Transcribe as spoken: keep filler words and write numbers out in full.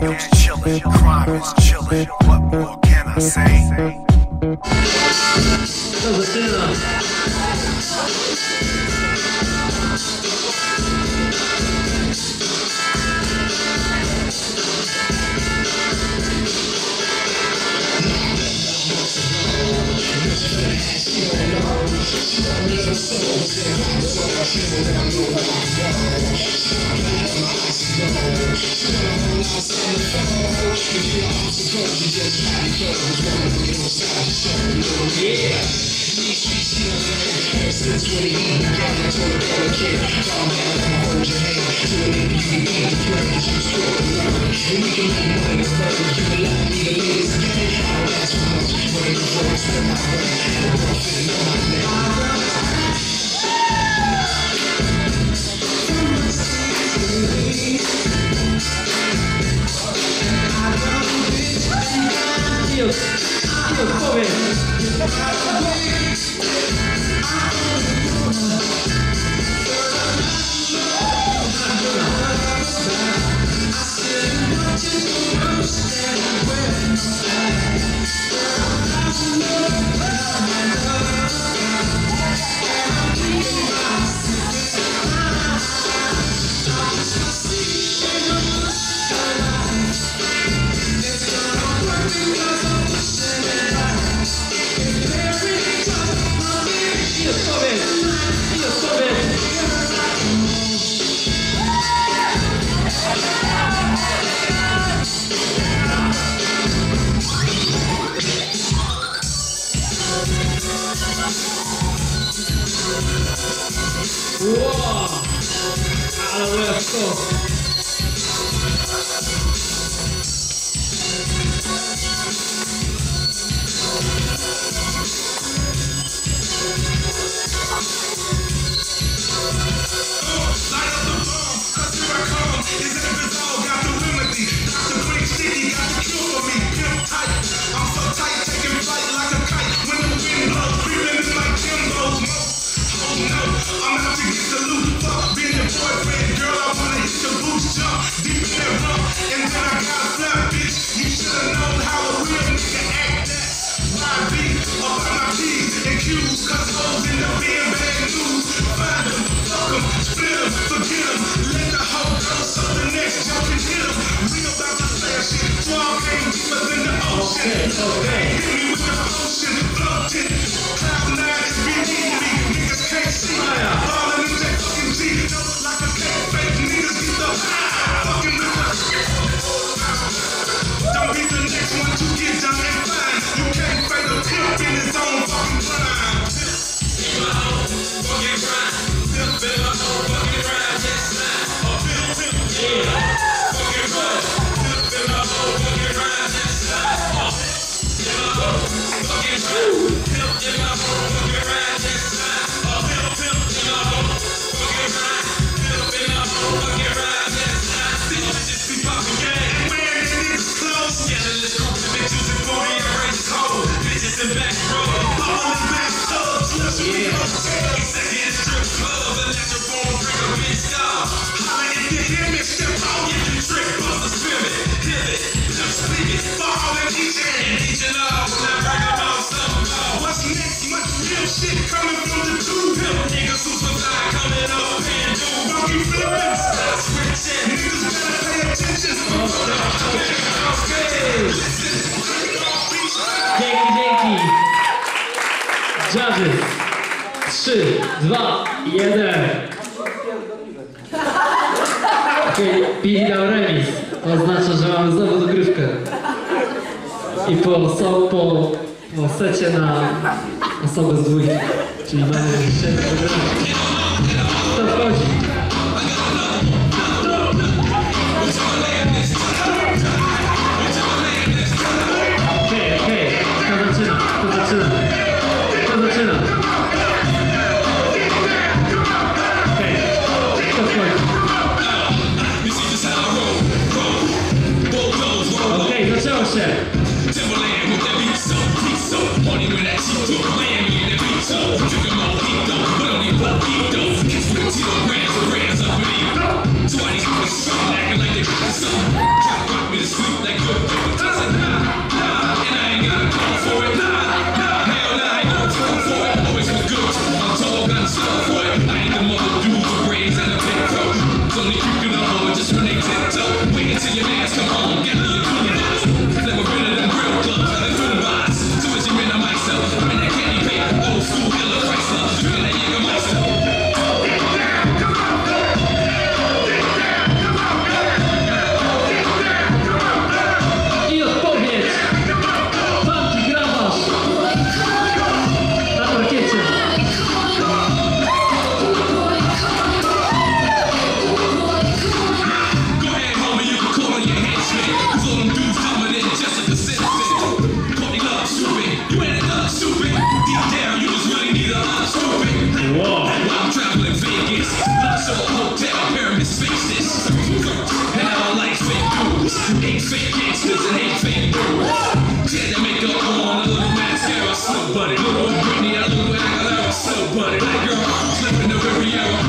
niggas chillin', crime is chillin'. What more can I say? Wow! Ale łebko! Okay, okay. Hit me with the ocean, floating. Cloud nine is beneath me. Niggas can't see. Falling in that fucking G. Don't like a cake fake. Niggas get the fucking with the. Don't be the next one to get done and fine. You can't fake a pimp in his own fucking crime. In my own fucking crime. Pimp in my own fucking crime. Yes, man. A pimp, pimp, yeah. Fucking run. Pimp in my own fucking crime. Yes, man. Fucking true. Pimp in my fucking ride, that's mine. A pimp, pimp in my fucking ride. Pimp in my fucking ride, that's mine. These bitches be poppin' gang. Wearing their niggas' clothes. Scandalous groups of bitches and booty outrageous hoes. Bitches in back row. Ballin' back thugs. Yeah. Executive strip club. A natural born break a bitch star. Holla if you hear me, step out. Get the trick, bust a spirit. Pivot, pimp speak it. Fall and each and each and all. What's next? Much real shit coming from the two pimp niggas who survive coming up and do funky flipping. Stop switching. Niggas better pay attention. Dzięki, dzięki. Judges. trzy, dwa, jeden. Okej, okay, Billy dał remis. To oznacza, że mamy znowu dogrywkę. I po, so, po, po secie na osobę z dwójki, czyli mamy siedem dogrywek. To wchodzi. Okej, okej, kto zaczyna, kto zaczyna, kto zaczyna. Okej, kto wchodzi. Okej, zaczęło się. Ain't fake gangsters and ain't fake girls. Yeah, they make up on a little mascara, slow bunny. Little Britney, a little Aguilera, slow bunny. Like girl, slipping the very hour.